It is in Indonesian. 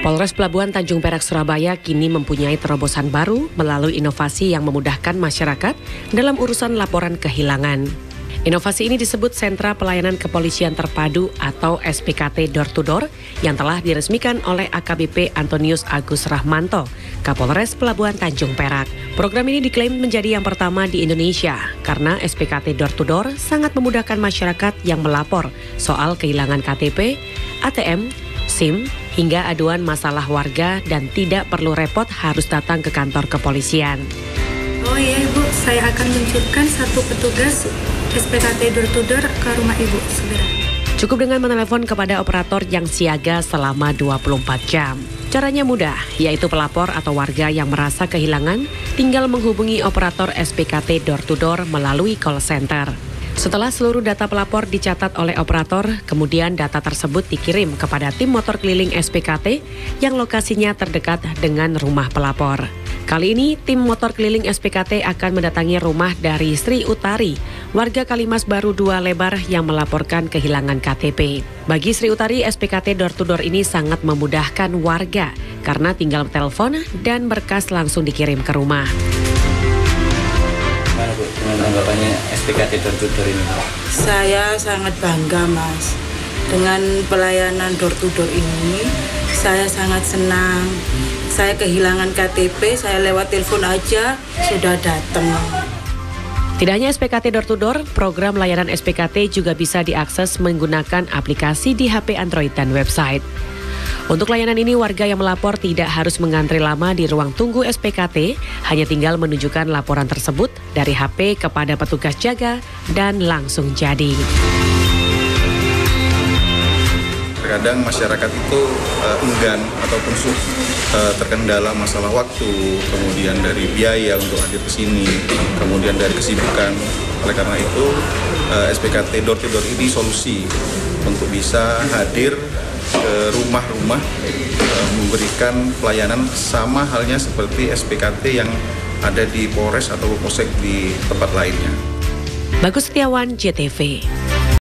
Polres Pelabuhan Tanjung Perak Surabaya kini mempunyai terobosan baru melalui inovasi yang memudahkan masyarakat dalam urusan laporan kehilangan. Inovasi ini disebut Sentra Pelayanan Kepolisian Terpadu atau SPKT Door to Door yang telah diresmikan oleh AKBP Antonius Agus Rahmanto, Kapolres Pelabuhan Tanjung Perak. Program ini diklaim menjadi yang pertama di Indonesia karena SPKT Door to Door sangat memudahkan masyarakat yang melapor soal kehilangan KTP, ATM, SIM, hingga aduan masalah warga dan tidak perlu repot harus datang ke kantor kepolisian. Oh iya Ibu, saya akan luncurkan satu petugas SPKT Door to Door ke rumah Ibu segera. Cukup dengan menelepon kepada operator yang siaga selama 24 jam. Caranya mudah, yaitu pelapor atau warga yang merasa kehilangan tinggal menghubungi operator SPKT Door to Door melalui call center. Setelah seluruh data pelapor dicatat oleh operator, kemudian data tersebut dikirim kepada tim motor keliling SPKT yang lokasinya terdekat dengan rumah pelapor. Kali ini, tim motor keliling SPKT akan mendatangi rumah dari Sri Utari, warga Kalimas Baru 2 Lebar yang melaporkan kehilangan KTP. Bagi Sri Utari, SPKT Door to Door ini sangat memudahkan warga karena tinggal telepon dan berkas langsung dikirim ke rumah. Gimana Bu, dengan tanggapannya SPKT Door to Door ini? Saya sangat bangga Mas, dengan pelayanan door to door ini. Saya sangat senang. Saya kehilangan KTP, saya lewat telepon aja sudah datang. Tidak hanya SPKT Door to Door, program layanan SPKT juga bisa diakses menggunakan aplikasi di HP Android dan website. Untuk layanan ini, warga yang melapor tidak harus mengantri lama di ruang tunggu SPKT, hanya tinggal menunjukkan laporan tersebut dari HP kepada petugas jaga dan langsung jadi. Terkadang masyarakat itu enggan ataupun terkendala masalah waktu, kemudian dari biaya untuk hadir ke sini, kemudian dari kesibukan. Oleh karena itu, SPKT Door to Door ini solusi untuk bisa hadir ke rumah-rumah memberikan pelayanan sama halnya seperti SPKT yang ada di Polres atau Polsek di tempat lainnya. Bagus Setiawan, JTV.